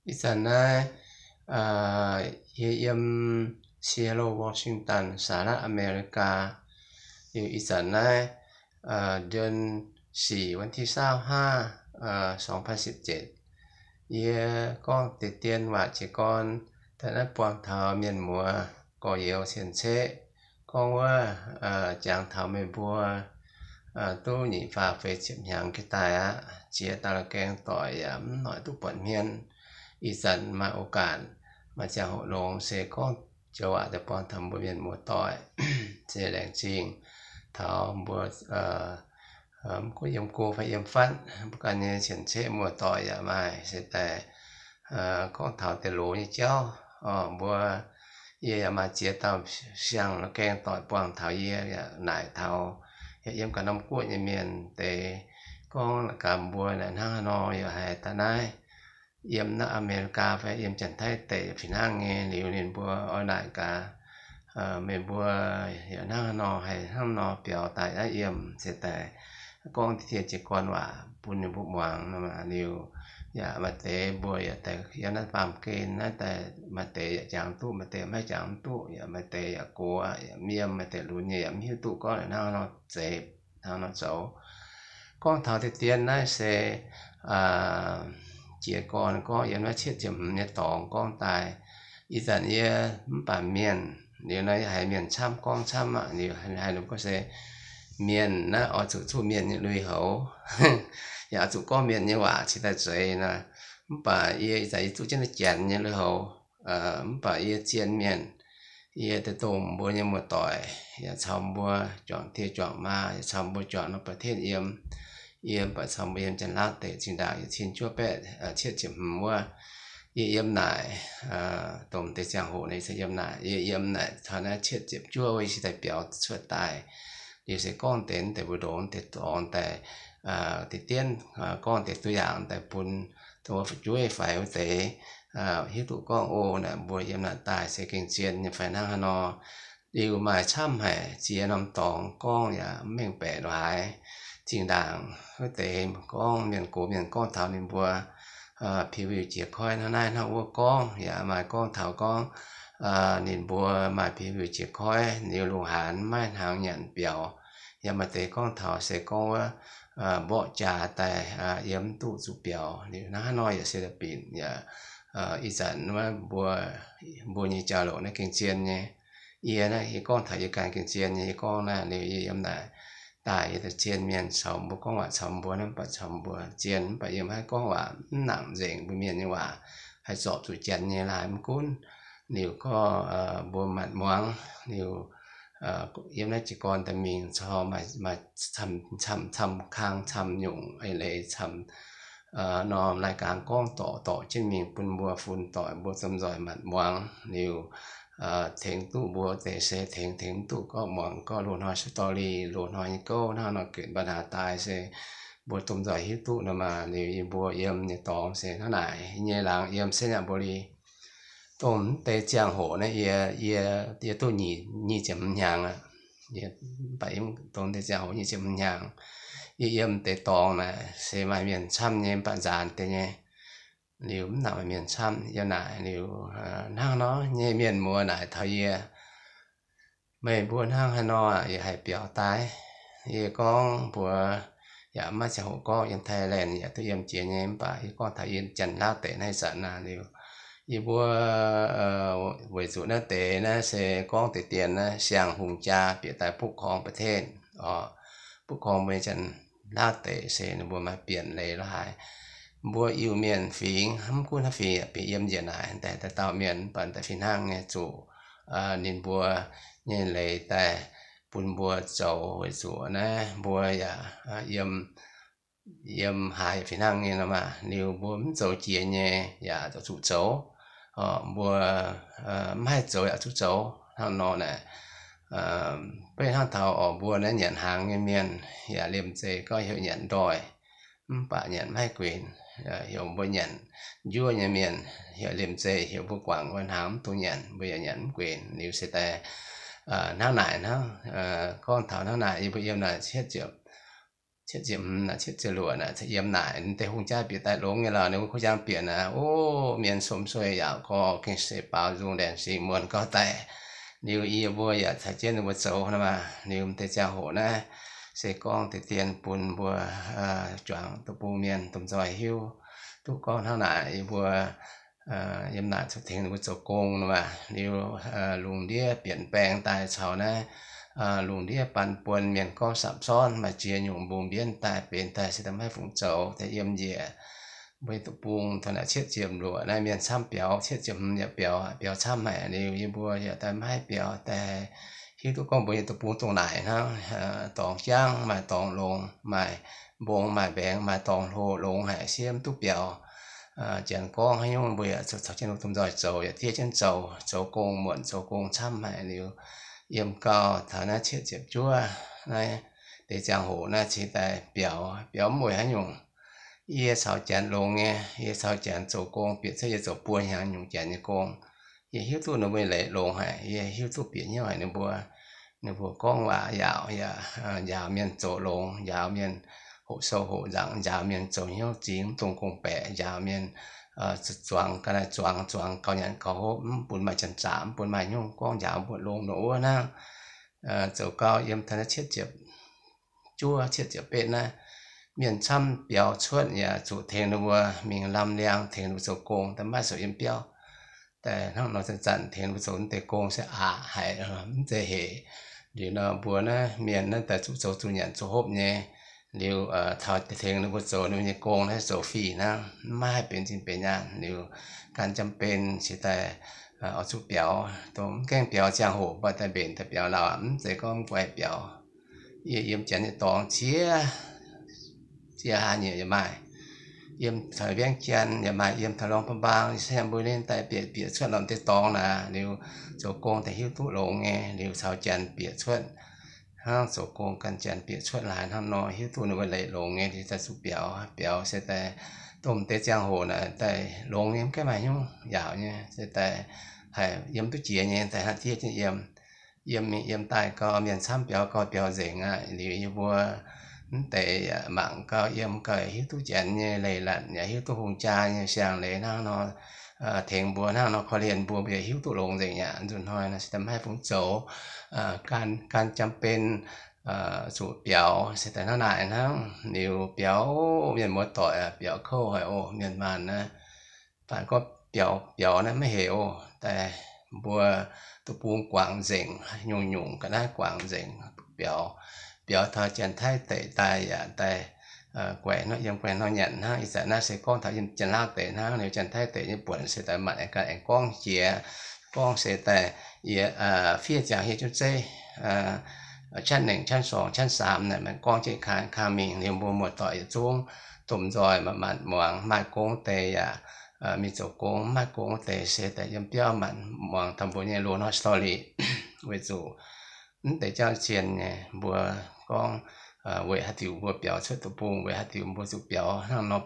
Isana yem Seattle Washington สหรัฐอเมริกาอยู่อีสานนะเดือน4วันที่25 2017เย่ก็ติดเตียนว่าจะก่อนแต่นั้นปวงเท้าเมียนมัวก็เยี่ยวเสียนเชก็ว่าจางเท้าไม่บัวตู้หนีฟ้าเฟเฉียบหางกี่ตายเจียตาละแกงต่อยหน่อยตู้ปวดเมียนอีสันมาโอกาสมาจากหัวลงเซก็จะว่าแต่ปอนทำบริเวณมัวต่อยเจแรงจริงเท้าบัวก็ยำกูไฟยำฟันกันเนี่ยเฉียนเชมัวต่อยอย่าไม่เสียแต่ก็เท้าแต่โหลนี่เจ้าบัวเยี่ยมาเจียเท้าเสียงแล้วแกงต่อยปวงเท้าเยี่ยไหนเท้าเยี่ยมกับน้ำกุ้ยเมียนแต่ก็การบัวเนี่ยนั่งนอนอยู่ให้ตาได้เยี่ยมนักอเมริกาไปเยี่ยมจันทร์ไทยแต่ผิวหน้าเงี้ยหลิวเรียนบัวอ้อยหลายกาเมบัวอย่านั่งนอนให้ห้ามนอนเปียวตายได้เยี่ยมเสียแต่ก้องที่เทียจีกวนว่าปุ่นในบุกหวังนั่นมาหลิวอย่ามาเตะบัวอย่าแต่อย่านั่นปามเกณฑ์นะแต่มาเตะอย่าจางตู้มาเตะไม่จางตู้อย่ามาเตะอย่ากลัวอย่าเมียมมาเตะลุ้นอย่ามีตู้ก็นั่งนอนเจ็บนั่งนอนโศก้องเท้าที่เตียนได้เสเจียก่อนก็ยันว่าเช็ดจมเนี่ยตองก้องตายอีสันเย่ป่าเมียนเดี๋ยวนั้นให้เมียนช้ำก้องช้ำเดี๋ยวให้หนุ่มก็เสเมียนนะเอาจุดทุ่มเมียนเนี่ยลุยเขาอย่าจุดก้อนเมียนเนี่ยว่าชิดใจนะป่าเย่ใจจุดเช่นเจียนเนี่ยลุยเขาป่าเย่เจียนเมียนเย่แต่ตุ่มบัวเนี่ยมัวต่อยอย่าชมบัวจอนเที่ยวจอนมาอย่าชมบัวจอนในประเทศเยี่ยม把长不厌真拉得进大也听说白切切唔ว่าเยี่ยมไหนตรงแต่จังหูในเยี่ยมไหนเยี่ยมไหนท่านนั้นเช็ดเจ็บชั่วไว้สิแต่เปียวช่วยตายอยู่เสียก้อนเต็นแต่บุโดนแต่ตอนแต่ติดเตี้ยนก้อนแต่ตัวอย่างแต่ปุ่นตัวช่วยไฟแต่ฮิตุก้อนโอเนี่ยบัวเยี่ยมไหนตายเสียเก่งเจียนเนี่ยไฟนั่งนอดีกว่ามาช่ำให้เจียนำตองก้อนอย่าแม่งแปดหลายจริงดังแต่ก้องเมียนโกเมียนก้องเท้านินบัวผิวเจียค่อยนั่นนั่นวัวก้องอย่ามาก้องเท้าก้องนินบัวมาผิวเจียค่อยนิ้วลูหานไม่ทางหยันเปียวอย่ามาเตะก้องเท้าเสก้องว่าบ่จ่าแต่เยี่ยมตู้สุเปียวนิ้วน้าน้อยอย่าเสียปีนอย่าอีสานว่าบัวยี่จ่าโลนั่นเก่งเจียนเนี่ยเอียนะอีก้องเท้ายี่การเก่งเจียนยี่ก้องน่ะนิ้วยี่ยำได้ตายแต่เจียนเมียนชมบุกว่าชมบัวนั้นปัดชมบัวเจียนไปยังให้ก็ว่าหนังเร่งไปเมียนนี่ว่าให้สอบสุเจียนนี่หลายมันกุ้นนิวก็บัวหมัดมวงนิวยังได้จีกรแต่มีชอบมาทำค้างทำหยุ่งไอเลยทำนอมรายการก้องต่อเช่นมีปุ่นบัวฝุ่นต่อบัวสมจอยหมัดมวงนิวเถงตู้บัวแต่เสเถงตู้ก็มองก็โหลดหอยสตอรี่โหลดหอยก็น่าหน่อยเกิดปัญหาตายเสบัวตุ่มจ่อยฮิตู้นมาเนี่ยบัวเยี่ยมเนี่ยตองเสเท่าไหร่เนี่ยหลังเยี่ยมเส้นบุรีตุ่มแต่เจียงโหเนี่ยเยี่ยตู้หนีเจ็บยางเยี่ยไปตุ่มแต่เจียงโหหนีเจ็บยางเยี่ยมแต่ตองนะเสมาเมียนช่ำเนี่ยปัจจานแต่เนี่ยliu nào miền Sam giờ này liu hang nó nhẹ miền mùa này thời mấy buồn hang hay nó giờ hay biểu tái giờ con bữa giờ mà cháu có yên Thailand giờ tôi yên chuyện nhé bà con thấy yên chân lao tệ này sợ là liu giờ bữa với số nó tệ nó sẽ con tệ tiền nó sang hùng cha biểu tại phúc hongประเทศphúc hong bên chân lao tệ sẽ nó bữa mà biển này nó hayบัวอยู่เมียนฝีงห้ำกู้นฝีปีเยี่ยมเยียนหายแต่เต่าเมียนปั่นแต่ฝีนั่งไงจู่นินบัวเนี่ยเลยแต่ปุ่นบัวเจ้าไว้จู่นะบัวอย่าเยี่ยมหายฝีนั่งเนี่ยนะมานิวบัวมันเจ้าเจียเนี่ยอย่าเจ้าจู่เจ้าบัวไม่เจ้าอย่าจู่เจ้าทางนอนเนี่ยไปทางเต่าออกบัวนั้นเหยียนหางเมียนอย่าเลี่ยมเจก็เหยียนดอยป่าเหยียนไม่เกวียนhiểu bơi nhận vua nhà miền hiểu liềm dê hiểu vô quảng quan hám tu nhận bây giờ nhận quyền nếu sẽ tại nào nại nó con thảo nào nại bây giờ là chết chậm chết chìm là chết chìm lụa là chết yếm nảiแต่คงจะเปลี่ยนแต่ลงไงล่ะเนี่ยเขาจะเปลี่ยนนะโอ้เมียนสมสวยอยากก็เก่งเสียเปล่ารุงแดนสีมวนก็แต่nhiều y bùa ya thay trên bùa sầu mà nhiều tê cha hộ nè sẽ con tê tiền bùn bùa choàng tụ bù miền tụm giỏi hiu tụ con thao nại bùa yếm nại thực hiện bùa sầu công mà nhiều luồng đĩa biển bèn tài sầu nè luồng đĩa bàn buồn miền con sạm son mà chia nhung bùn biển tài biển tài sẽทำให้phụng sầu thế yếm gì bây tụ buông thằng nào chết chìm lụa này miền xăm béo chết chìm nhà béo xăm mẹ nhiều như bùa giờ tại mai béo tại khi tụ con bây tụ buông tụ này nó tòng trang mà tòng lồng mà buông mà bèn mà tòng hồ lồng hải xiêm tụ béo chèn con hay nhung bây giờ sau trên tụm giỏi dầu giờ tia trên dầu công muộn dầu công xăm mẹ nhiều yếm cao thằng nào chết chìm chúa này để giang hồ này chỉ tại béo mùi hay nhung ye sao chán lông nghe ye sao chán chỗ công biệt thế chỗ buồn hàng nhung chán như công ye hiếu tu nó mới lệ lông hải ye hiếu tu biệt như vậy nó bùa con và dạo miền chỗ lông dạo miền hộ sâu hộ rặng dạo miền chỗ hiếu chín tung công bẻ dạo miền choàng cái này choàng cao nhận cao hốp buồn mày chân chạm buồn mày nhung con dạo buồn lông nổ na chỗ cao yếm thân chết chẹp chua chết chẹp bên na miền trăm biểu chuột nhà chủ thèn đua mình làm liang thèn đua số côngแต่ไม่สวยเปรี้ยวแต่ถ้าเราจะจันthèn đua sốแต่công sẽ hạiจะเหđiều nào buồn á miềnนั่นแต่chủ nhận chủ hộp nhé điều thảo thèn đua số nếu như công hay số phi naไม่เป็นจริงเป็นอย่างđiều การจำเป็นสิแต่เอา主表ตรงแกง表江湖不แต่เป็นแต่表เราจะก็ไว้表也讲的当切chia hai nhiều như mai yếm thời viên chăn như mai yếm thời long phong bang xem bơi lên tại biệt xuất làm tê tong là nếu chỗ công thì hiếu tụ lỗ nghe nếu sao chăn biệt xuất ha chỗ công cần chăn biệt xuất là ham nói hiếu tụ nó lấy lỗ nghe thì ta sụp béo sẽ tại tôm tê giang hồ là tại lỗ nghe cái mày nhung dạo nha sẽ tại hay yếm tụ chia nha tại hạt tiết chứ yếm tại có miền sam béo dễ ngại nếu như vua tại mạng có yếm cái hiếu tu chén như lầy lặn nhà hiếu tu hùng cha như sàng lễ nó thèn bùa nó khó liền bùa bây hiếu tu lồng gì nhá rồi thôi nó sẽทำให้phụng chỗการจำเป็นสูตรเปียวsẽแต่เท่าไหร่นะnếu เปียวเมียนหมดต่อยเปียวเข้าหอยโอเมียนมันนะผ่านก็เปียวนะไม่เหวแต่บัวตัวปูงกวางเจ๋งยุ่งก็ได้กวางเจ๋งเปียวbiểu thời chân thái tệ tài tại quẻ nó yếm quẻ nó nhận ha ý nó sẽ con thời chân lao tệ ha nếu chân thái tệ như buồn sẽ tại mặt cái anh con chia con sẽ tại phía chẳng hiện chút dây chân nền chân sòng chân sàm này mình con chỉ khá mình nếu mua một tỏi xuống tụm rồi mà mặt mỏng mai con tệ mình chỗ con mai con tệ sẽ tại yếm biểu mặt mỏng thầm bộ như luôn nó story với chủ để cho chuyện bùa con về hạt tiêu bùa béo xuất tụ bùn về hạt tiêu bùa tụ béo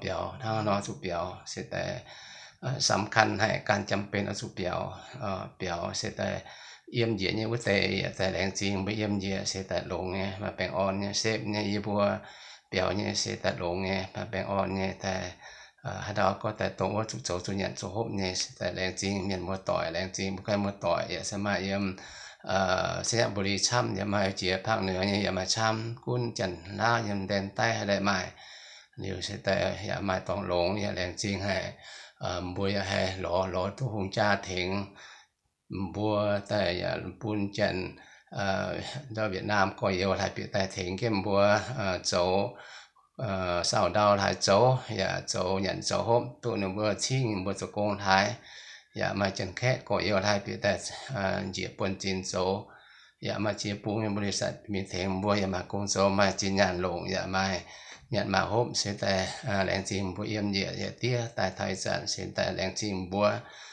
nó tụ béo sẽ tại สำคัญให้การจำเป็นเอาสุเปียวเสียแต่เยี่ยมเยียเนี่ยว่าแต่แรงจริงไม่เยี่ยมเยียเสียแต่ลงไงมาแปลงอ่อนเนี่ยเซฟเนี่ยยี่บัวเปียวเนี่ยเสียแต่ลงไงมาแปลงอ่อนเนี่ยแต่ให้เราก็แต่ตรงว่าจุดโจจุดยันจุดหบเนี่ยแต่แรงจริงเมียนมัวต่อยแรงจริงบุกไปมัวต่อยอย่าสามารถเยี่ยมสยามบุรีช่ำอย่ามาเจียภาคเหนือเนี่ยอย่ามาช่ำกุ้นจันล่ายันแดนใต้อะไรใหม่เดี๋ยวเสียแต่อย่ามาต้องลงอย่าแรงจริงให้บัวอย่าให้หล่อทุกหงจ้าถึงบัวแต่อย่าปุนจันดาวเวียดนามก็เยอะหลายปีแต่ถึงเข้มบัวโจสาวดาวหลายโจอย่าโจยันโจหบตัวหนึ่งบัวชิงบัวโจโกงไทยอย่ามาจันแค่ก็เยอะหลายปีแต่เจียปนจีนโจอย่ามาเจียปูในบริษัทมีเถงบัวอย่ามากงโจมาจีนยันลงอย่ามาnhận mà hôm sẽ tại làng chim bùa yếm dịa tia tại thời gian sẽ tại làng chim bùa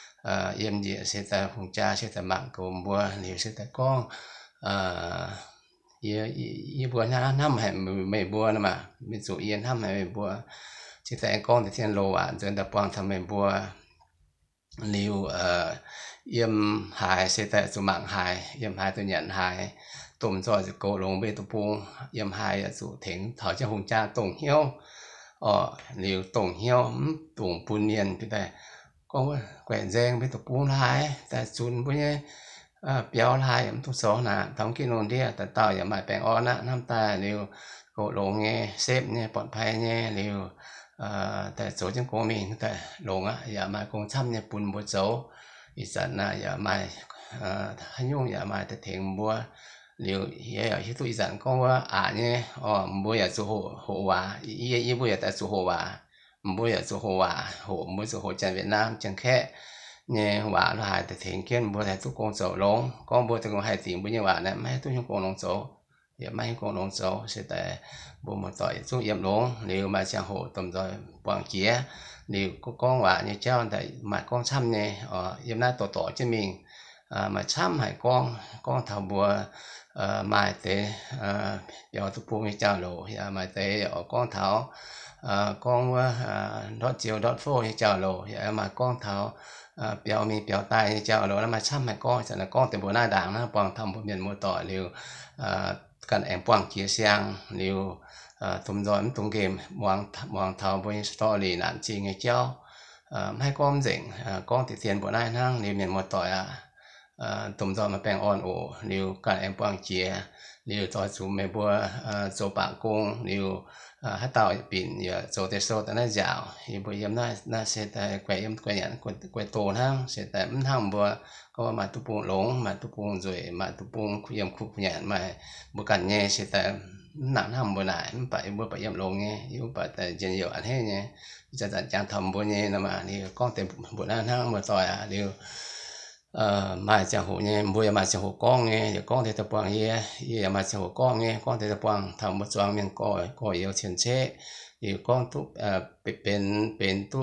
yếm dịa sẽ tại phùng cha sẽ tại mạng cầu bùa liệu sẽ tại con bùa năm hay mấy bùa mà mình dụ yên năm hay mấy bùa sẽ tại con thì thiên lô rồi tập quang thầm mấy bùa liệu yếm hài sẽ tại dụ mạng hài yếm hài tôi nhận hài tụm rồi cổ lồng bê tụ buông yếm hai chủ thỉnh thảo cho hùng cha tổng hiếu liều tổng hiếu tổng bùn niên thì tại có quẹn giang bê tụ buông lại tại chun với nhé béo lại yếm tụ số nè thống kia nôn đi tại tao yếm mày bèn on á năm ta liều cổ lồng nghe xếp nghe bọn phai nghe liều tại số trong của mình tại lồng á yếm mày cùng chăm nghe bùn bùn dấuอีสันนะอย่ามาให้ยุ่งอย่ามาแต่เถียงบัวเดี๋ยวที่ตัวอีสันก็ว่าเนี่ยบัวอยากจะหัวว่าบัวอยากจะหัวว่าบัวอยากจะหัวว่าบัวจะหัวใจเวียดนามจังแค่เนี่ยว่าเราหายแต่เถียงเกี้ยนบัวแต่ทุกคนโจลงก็บัวแต่คนหายเถียงบัวเนี่ยว่าเนี่ยไม่ให้ทุกคนลงโจอย่าไม่ให้คนลงโจเสียแต่บัวมาต่อยทุกเยี่ยมลงเดี๋ยวมาเชียงโหต้มจอยปวงเกี้ยđiều có con quả như cháu tại mà con chăm nè hôm nay tổ cho mình mà chăm hay con thầu bùa mai tế giờ tôi buông như cháu lộ mai tế ở con thảo con đót chiều đót phô như cháu lộ mà con thảo béo mi béo tai như cháu lộ mà chăm hay con sẽ là con từ bữa nay đảng nó bằng thầm một miền mua tỏi liều cần em quăng chia sang liều tụm rồi tụm game mong thầu với story nạn chi ngày cháu hai con dĩnh con thì tiền bữa nay năng liều miền một tỏi tụm rồi mà bèn on ổ liều cần em quăng chia liều tỏi chúng mấy bữa số bạc cung liều hát tàu biển giờ số thế số tại nó dạo thì bữa yếm nó sẽ tại quay nhận quay tổ hang sẽ tại thằng bữa có mà tụ buông lống mà tụ buông rồi mà tụ buông yếm khu nhận mà bữa cảnh nghe sẽ tại nặng hầm bữa nãy bữa phải yếm lống nghe yếu phải tại chuyện nhiều anh hết nhé cho tận trang thầm bữa nghe là mà đi con tiền bữa nay hang bữa tỏi liều mà chẳng hộ nghe bữa mà chẳng hộ con nghe giờ con thì tập quang ye mà chẳng hộ con nghe con thì tập quang thầm một choàng miền coi yêu chiến chế thì con tụเป็นtụ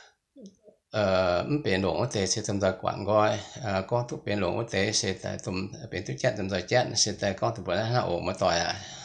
เป็นหลวงแต่เสร็จจำใจกวนก้อยcon tụ เป็นหลวงแต่เสร็จแต่ตุ่มเป็นตุจัดจำใจจัดเสร็จแต่con tụบนนั้นโอ้มาต่อย